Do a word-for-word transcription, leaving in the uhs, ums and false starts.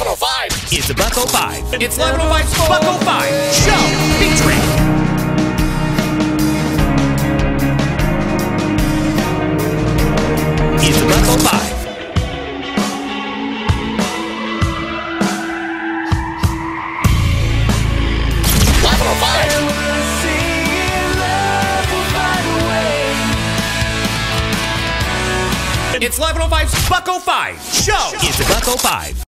eleven oh five. It's a Buck oh five. It's eleven oh five's Buck oh five show featuring It's a Buck oh five. eleven oh five. It's eleven oh five's Buck oh five show. It's a Buck oh five.